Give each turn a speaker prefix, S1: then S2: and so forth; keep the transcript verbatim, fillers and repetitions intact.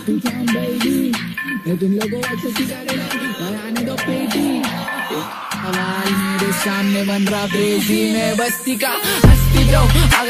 S1: तुम लोगों आने दो पेटी सवाल मेरे सामने बन रहा क्रेजी में बस्ती का हस्ती जाओ।